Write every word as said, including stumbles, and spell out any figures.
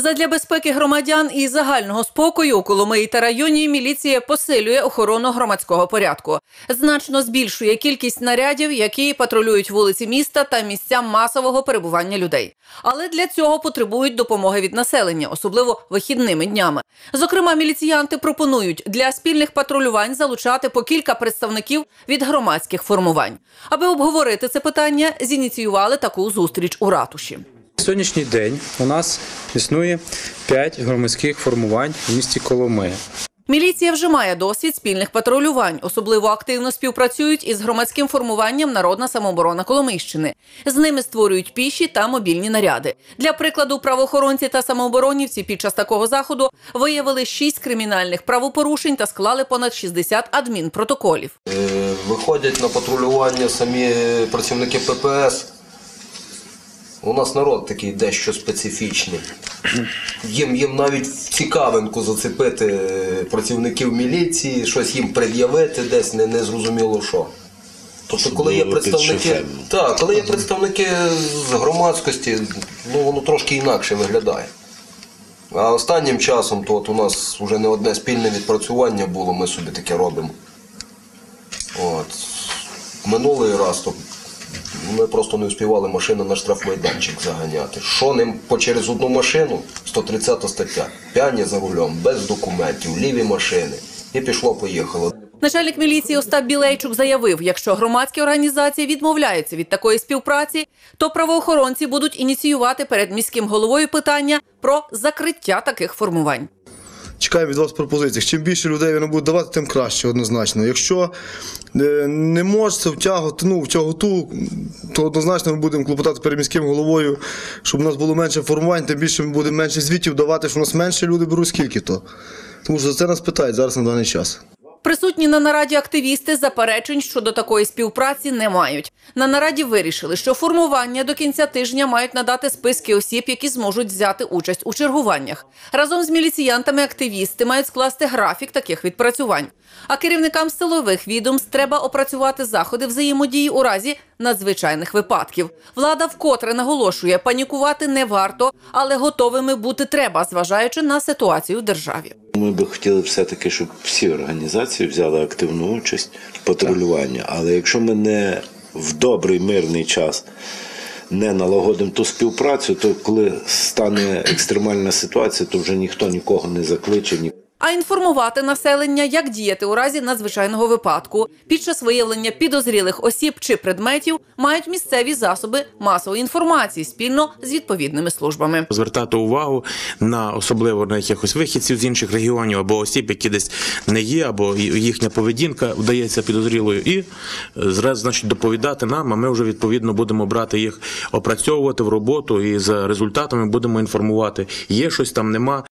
Задля безпеки громадян і загального спокою у Коломиї та районі міліція посилює охорону громадського порядку. Значно збільшує кількість нарядів, які патрулюють вулиці міста та місця масового перебування людей. Але для цього потребують допомоги від населення, особливо вихідними днями. Зокрема, міліціянти пропонують для спільних патрулювань залучати по кілька представників від громадських формувань. Аби обговорити це питання, зініціювали таку зустріч у ратуші. На сьогоднішній день у нас існує п'ять громадських формувань в місті Коломия. Міліція вже має досвід спільних патрулювань. Особливо активно співпрацюють із громадським формуванням «Народна самооборона Коломийщини». З ними створюють піші та мобільні наряди. Для прикладу, правоохоронці та самооборонівці під час такого заходу виявили шість кримінальних правопорушень та склали понад шістдесят адмінпротоколів. Виходять на патрулювання самі працівники Пе Пе Ес. У нас народ такий дещо специфічний. Їм, їм навіть в цікавинку зацепити працівників міліції, щось їм пред'явити десь, не, не зрозуміло що. Тобто, коли є представники, так, коли є представники з громадськості, ну, воно трошки інакше виглядає. А останнім часом то от у нас вже не одне спільне відпрацювання було, ми собі таке робимо. От. Минулий раз то ми просто не успівали машину на штрафмайданчик заганяти. Що ним по через одну машину? сто тридцята стаття. П'яні за рулем, без документів, ліві машини. І пішло-поїхало. Начальник міліції Остап Білейчук заявив, якщо громадські організації відмовляються від такої співпраці, то правоохоронці будуть ініціювати перед міським головою питання про закриття таких формувань. Чекаємо від вас пропозицій. Чим більше людей воно буде давати, тим краще, однозначно. Якщо не можете втягати, ну, втяготу, то однозначно ми будемо клопотати перед міським головою, щоб у нас було менше формувань, тим більше ми будемо менше звітів давати, що у нас менше люди беруть, скільки то. Тому що за це нас питають зараз на даний час. Присутні на нараді активісти заперечень щодо такої співпраці не мають. На нараді вирішили, що формування до кінця тижня мають надати списки осіб, які зможуть взяти участь у чергуваннях. Разом з міліціянтами активісти мають скласти графік таких відпрацювань. А керівникам силових відомств треба опрацювати заходи взаємодії у разі надзвичайних випадків. Влада вкотре наголошує, панікувати не варто, але готовими бути треба, зважаючи на ситуацію в державі. Ми би хотіли все-таки, щоб всі організації взяли активну участь в патрулюванні. Але якщо ми не в добрий мирний час не налагодимо ту співпрацю, то коли стане екстремальна ситуація, то вже ніхто нікого не закличе. А інформувати населення, як діяти у разі надзвичайного випадку, під час виявлення підозрілих осіб чи предметів, мають місцеві засоби масової інформації спільно з відповідними службами. Звертати увагу на особливо на якихось вихідців з інших регіонів або осіб, які десь не є, або їхня поведінка вдається підозрілою, і значить доповідати нам, а ми вже відповідно будемо брати їх, опрацьовувати в роботу і за результатами будемо інформувати. Є щось там, нема.